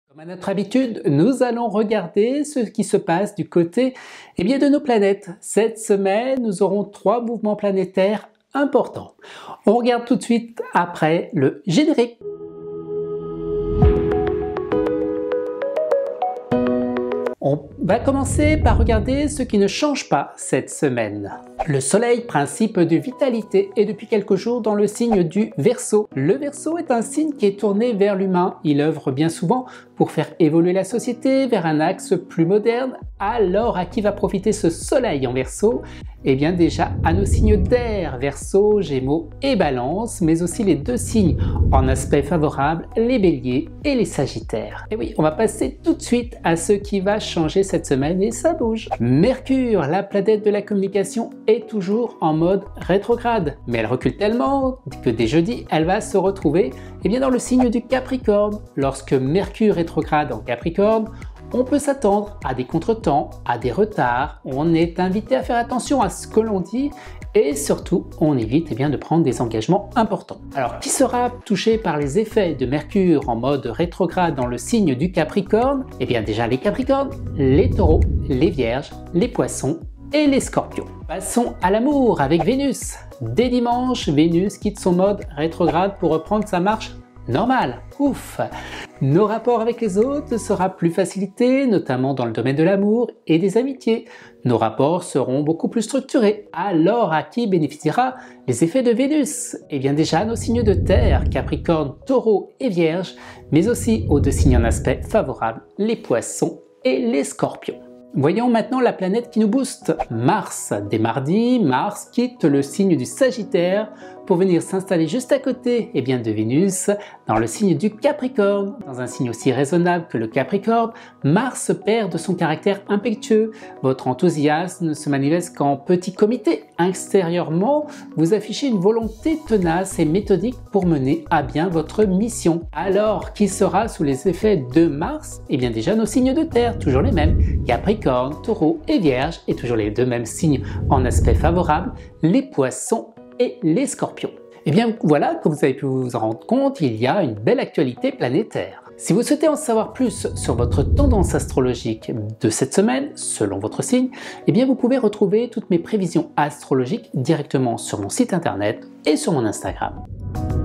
Comme à notre habitude, nous allons regarder ce qui se passe du côté de nos planètes. Cette semaine, nous aurons 3 mouvements planétaires importants. On regarde tout de suite après le générique. On va commencer par regarder ce qui ne change pas cette semaine. Le Soleil, principe de vitalité, est depuis quelques jours dans le signe du Verseau. Le Verseau est un signe qui est tourné vers l'humain. Il œuvre bien souvent pour faire évoluer la société vers un axe plus moderne. Alors, à qui va profiter ce Soleil en Verseau? Eh bien déjà à nos signes d'air, Verseau, Gémeaux et Balance, mais aussi les 2 signes en aspect favorable, les Béliers et les Sagittaires. Et oui, on va passer tout de suite à ce qui va changer cette semaine et ça bouge. Mercure, la planète de la communication, est toujours en mode rétrograde, mais elle recule tellement que dès jeudi, elle va se retrouver dans le signe du Capricorne. Lorsque Mercure rétrograde en Capricorne, on peut s'attendre à des contretemps, à des retards, on est invité à faire attention à ce que l'on dit et surtout on évite de prendre des engagements importants. Alors qui sera touché par les effets de Mercure en mode rétrograde dans le signe du Capricorne? Eh bien déjà les Capricornes, les Taureaux, les Vierges, les Poissons et les Scorpions. Passons à l'amour avec Vénus. Dès dimanche, Vénus quitte son mode rétrograde pour reprendre sa marche normale. Ouf! Nos rapports avec les autres sera plus facilités, notamment dans le domaine de l'amour et des amitiés. Nos rapports seront beaucoup plus structurés. Alors, à qui bénéficiera les effets de Vénus? Eh bien déjà nos signes de terre, Capricorne, Taureau et Vierge, mais aussi aux 2 signes en aspect favorable, les Poissons et les Scorpions. Voyons maintenant la planète qui nous booste, Mars. Dès mardi, Mars quitte le signe du Sagittaire pour venir s'installer juste à côté de Vénus dans le signe du Capricorne. Dans un signe aussi raisonnable que le Capricorne, Mars perd de son caractère impétueux. Votre enthousiasme ne se manifeste qu'en petit comité. Extérieurement, vous affichez une volonté tenace et méthodique pour mener à bien votre mission. Alors, qui sera sous les effets de Mars? Eh bien déjà nos signes de terre, toujours les mêmes, Capricorne, Taureau et Vierge, et toujours les 2 mêmes signes en aspect favorable, les Poissons et les Scorpions. Et bien voilà, comme vous avez pu vous en rendre compte, il y a une belle actualité planétaire. Si vous souhaitez en savoir plus sur votre tendance astrologique de cette semaine, selon votre signe, vous pouvez retrouver toutes mes prévisions astrologiques directement sur mon site internet et sur mon Instagram.